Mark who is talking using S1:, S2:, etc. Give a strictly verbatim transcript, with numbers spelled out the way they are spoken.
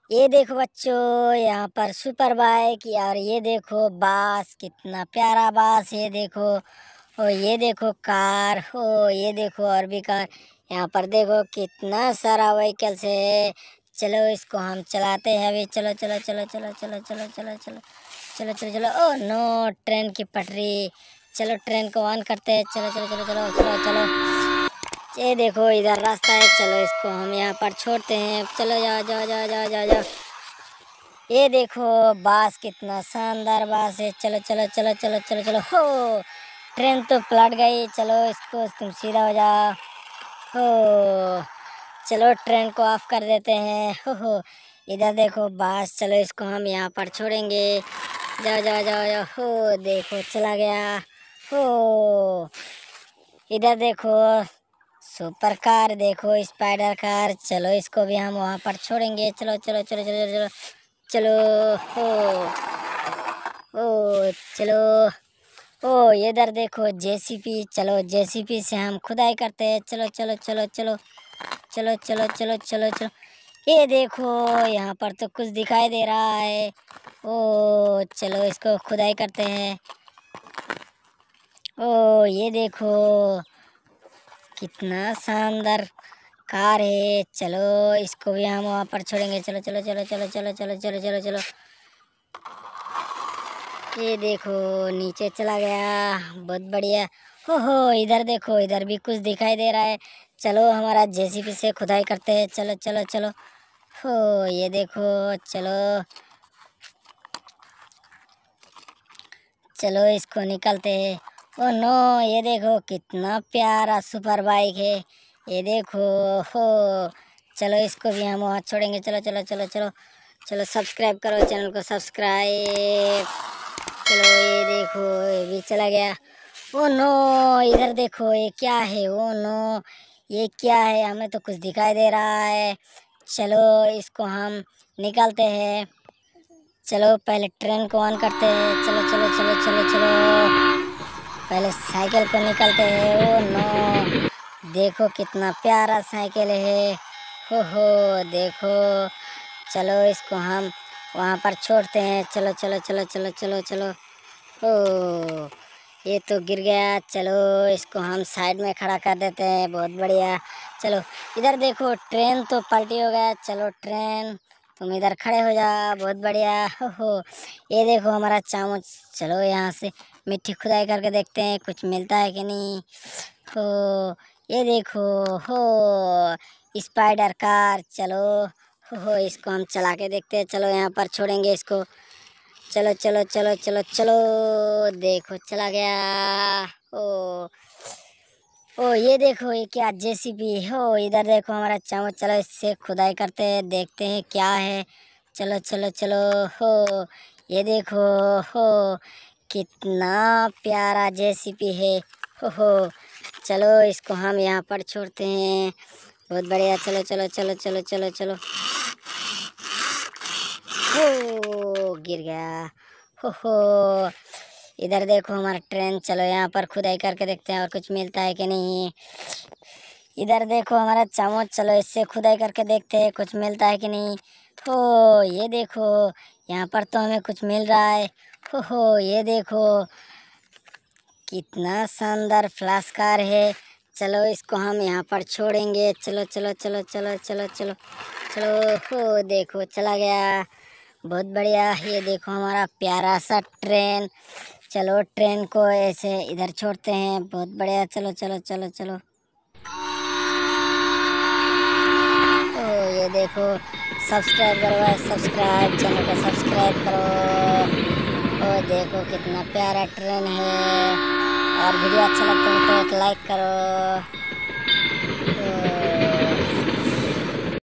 S1: ये देखो बच्चों, यहाँ पर सुपर बाइक। और ये देखो बास, कितना प्यारा बास। ये देखो, ओ ये देखो कार, हो ये देखो और भी कार। यहाँ पर देखो कितना सारा व्हीकल्स है। चलो इसको हम चलाते हैं अभी। चलो चलो चलो चलो चलो चलो चलो चलो चलो चलो चलो। ओ नो, ट्रेन की पटरी। चलो ट्रेन को ऑन करते हैं। चलो चलो चलो चलो चलो चलो। ये देखो इधर रास्ता है। चलो इसको हम यहाँ पर छोड़ते हैं। चलो जाओ जाओ जाओ जाओ जाओ जाओ। ये देखो बास, कितना शानदार बास है। चलो चलो चलो चलो चलो चलो। हो, ट्रेन तो पलट गई। चलो इसको तुम सीधा हो जाओ। हो, चलो ट्रेन को ऑफ कर देते हैं। हो हो, इधर देखो बास। चलो इसको हम यहाँ पर छोड़ेंगे। जाओ जाओ जाओ जाओ। हो देखो चला गया। हो, इधर देखो सुपर कार, देखो स्पाइडर कार। चलो इसको भी हम वहाँ पर छोड़ेंगे। चलो चलो चलो चलो चलो चलो। हो ओ चलो। ओ इधर देखो जेसीपी। चलो जेसीपी से हम खुदाई करते हैं। चलो चलो चलो चलो चलो चलो चलो चलो चलो। ये देखो यहाँ पर तो कुछ दिखाई दे रहा है। ओ चलो इसको खुदाई करते हैं। ओ ये देखो कितना शानदार कार है। चलो इसको भी हम वहाँ पर छोड़ेंगे। चलो चलो चलो चलो चलो चलो चलो चलो चलो। ये देखो नीचे चला गया, बहुत बढ़िया। हो हो, इधर देखो, इधर भी कुछ दिखाई दे रहा है। चलो हमारा जेसीबी से खुदाई करते हैं। चलो चलो चलो। हो ये देखो, चलो चलो इसको निकलते हैं। ओ नो, ये देखो कितना प्यारा सुपर बाइक है। ये देखो, हो चलो इसको भी हम वहाँ छोड़ेंगे। चलो चलो चलो चलो चलो। सब्सक्राइब करो चैनल को, सब्सक्राइब। चलो ये देखो, ये भी चला गया। ओ नो, इधर देखो ये क्या है। ओ नो, ये क्या है, हमें तो कुछ दिखाई दे रहा है। चलो इसको हम निकालते हैं। चलो पहले ट्रेन को ऑन करते हैं। चलो चलो चलो चलो चलो। पहले साइकिल को निकालते हैं। ओ नो, देखो कितना प्यारा साइकिल है। हो हो देखो। चलो इसको हम वहाँ पर छोड़ते हैं। चलो चलो चलो चलो चलो चलो। ओ ये तो गिर गया। चलो इसको हम साइड में खड़ा कर देते हैं। बहुत बढ़िया। चलो इधर देखो, ट्रेन तो पलटी हो गया। चलो ट्रेन तुम इधर खड़े हो जा। बहुत बढ़िया। हो हो, ये देखो हमारा चामच। चलो यहाँ से मिट्टी खुदाई करके देखते हैं कुछ मिलता है कि नहीं। हो ये देखो, हो स्पाइडर कार। चलो हो हो, इसको हम चला के देखते हैं। चलो यहाँ पर छोड़ेंगे इसको। चलो चलो चलो चलो चलो। देखो चला गया। ओ ओ ये देखो, ये क्या जेसीबी हो। इधर देखो हमारा चम्मच। चलो इससे खुदाई करते हैं, देखते हैं क्या है। चलो चलो चलो। हो ये देखो, हो कितना प्यारा जेसीबी है। हो हो, चलो इसको हम यहाँ पर छोड़ते हैं। बहुत बढ़िया। चलो चलो चलो चलो चलो चलो। हो गिर गया। हो हो, इधर देखो हमारा ट्रेन। चलो यहाँ पर खुदाई करके देखते हैं और कुछ मिलता है कि नहीं। इधर देखो हमारा चम्मच। चलो इससे खुदाई करके देखते हैं कुछ मिलता है कि नहीं। हो ये देखो, यहाँ पर तो हमें कुछ मिल रहा है। हो हो ये देखो कितना शानदार फ्लैश कार है। चलो इसको हम यहाँ पर छोड़ेंगे। चलो चलो चलो चलो चलो चलो चलो। हो देखो चला गया। बहुत बढ़िया। ये देखो हमारा प्यारा सा ट्रेन। चलो ट्रेन को ऐसे इधर छोड़ते हैं। बहुत बढ़िया। चलो चलो चलो चलो। ओ ये देखो, सब्सक्राइब करो, सब्सक्राइब चैनल को सब्सक्राइब करो। ओ देखो कितना प्यारा ट्रेन है। और वीडियो अच्छा लगता है तो एक लाइक करो।